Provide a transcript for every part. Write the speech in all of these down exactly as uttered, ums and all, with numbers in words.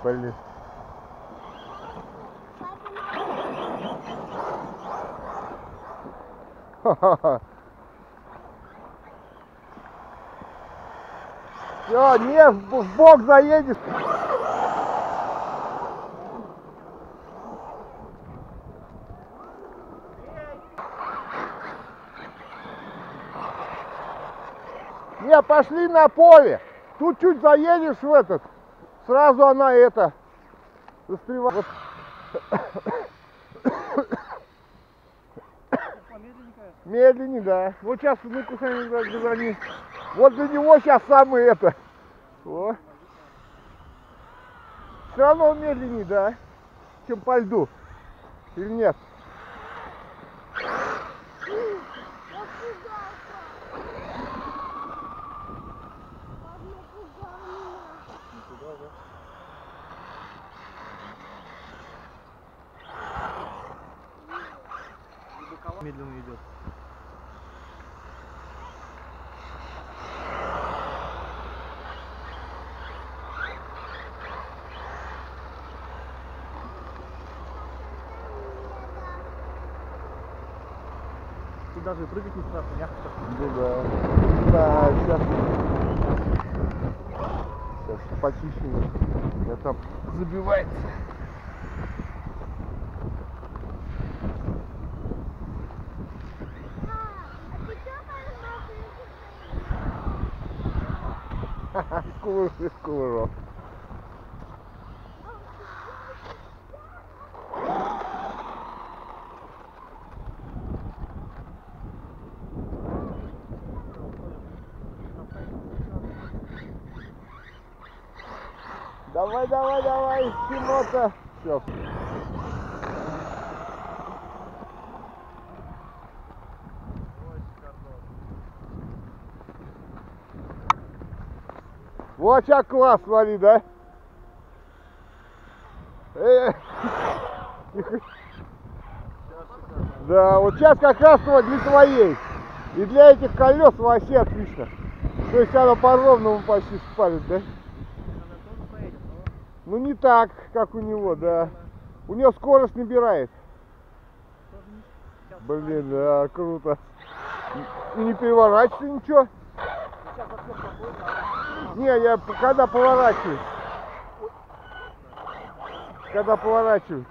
Блин. Ха-ха-ха. Все, не, в бок заедешь. Не, пошли на поле. Тут чуть заедешь в этот, сразу она это застревает. Медленнее, да. Вот сейчас мы кусаем границ. Вот для него сейчас самое это. О. Все равно он медленнее, да, чем по льду. Или нет? Медленно идет. Тут даже прыгать не страшно, мягко так. Ну да. Да, сейчас. Сейчас почищу. Я там забивается. Кувырок, кувырок. Давай, давай, давай, кино-то. Все. Вот сейчас класс, смотри, да? Э -э. Да, вот сейчас как раз для твоей. И для этих колес вообще отлично. То есть она по ровному почти спалит, да? Ну не так, как у него, да. У него скорость набирает. Блин, да, круто. И не переворачивай ничего. Не, я когда поворачиваю. Когда поворачиваю.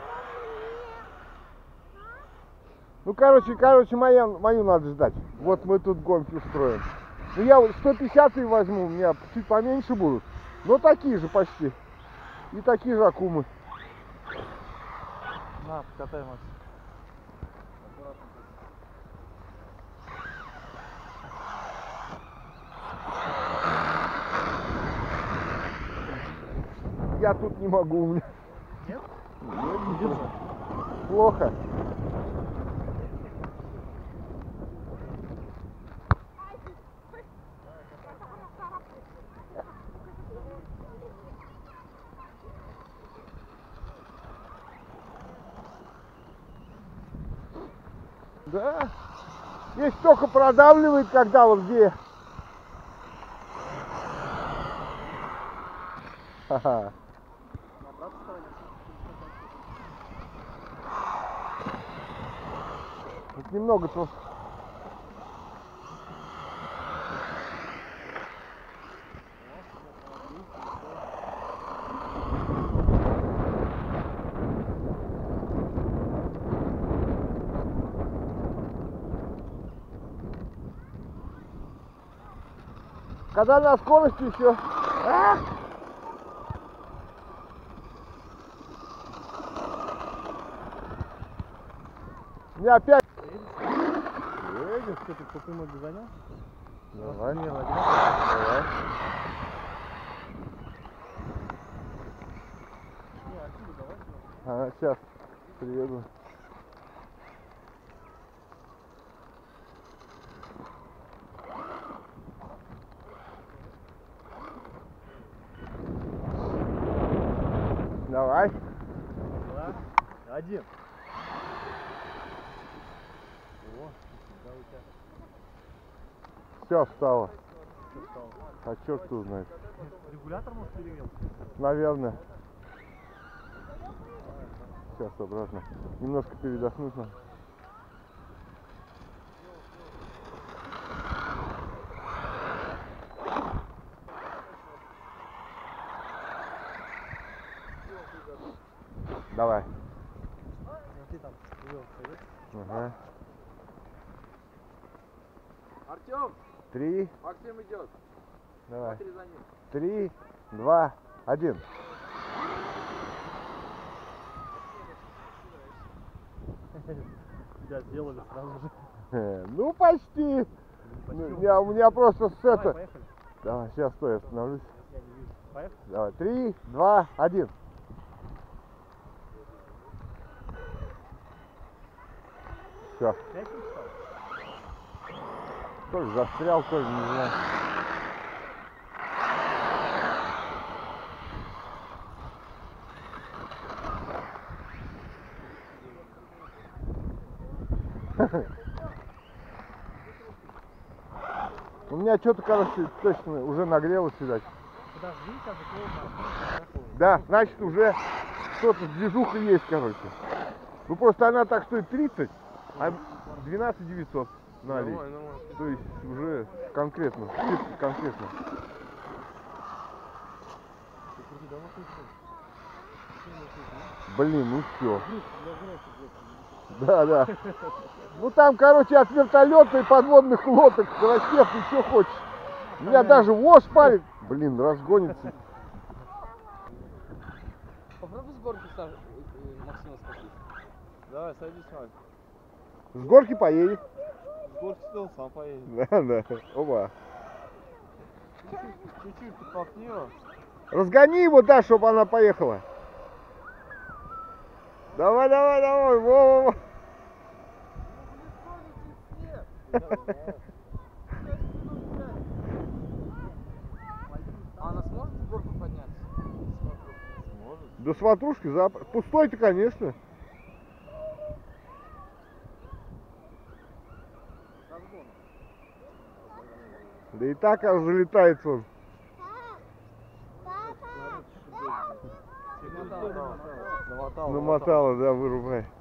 Ну, короче, короче, моя, мою надо ждать. Вот мы тут гонки устроим. Ну, я сто пятьдесят возьму, у меня чуть поменьше будут. Но такие же почти. И такие же акумы. На, покатай, Макс. Я тут не могу, у меня. Нет? Нет, не держу. Плохо. Да. Здесь только продавливает, когда вот где. Ха-ха. Вот немного то. Когда на скорости еще. А! Не опять. Едешь, что ты по прямой догонял? Давай. Не, Давай. Ага, сейчас приеду. Давай. Два, один. О, да, у тебя. Все, встало. Что стало? А черт его знает. Регулятор, может, перегрелся? Наверное. сейчас обратно. Немножко передохнуть надо. Давай. Ты там вел, пойдешь? Ага. Артем, Три. Максим идет. Давай. Смотри за ним. Три, два, один. Тебя сделали сразу же. Э, Ну почти. Почти. Ну, я, у меня просто с Давай, это. поехали. Давай, сейчас стой, остановлюсь. Я не вижу. Поехали. Давай. Три, два, один. Все. Пять минут стало? То ли застрял, то ли не знаю. У меня что-то, короче, точно уже нагрелось, видать. Подожди, сейчас закроем. Да, значит уже что-то движуха есть, короче. Ну просто она так стоит тридцать, а двенадцать девятьсот на Али. Нормально, нормально. То есть уже конкретно, чисто конкретно. Блин, ну все. Да, да. Ну там, короче, от вертолета и подводных лодок, ракет, и что хочешь. Меня даже воз парит. Блин, разгонится. Попробуй с горки Саш- э, Максима спустить. Давай, садись, Макс. С горки поедет. С горки сел, сам поедет. Да, да. Оба. Чуть-чуть подтолкни его. Разгони его, да, чтобы она поехала. Давай, давай, давай, во-во-во. А она сможет с горку подняться? Сможет. Да с ватрушки зап... Пустой-то, конечно. Да и так аж залетается он. Намотала, намотала. Намотала, да, вырубай.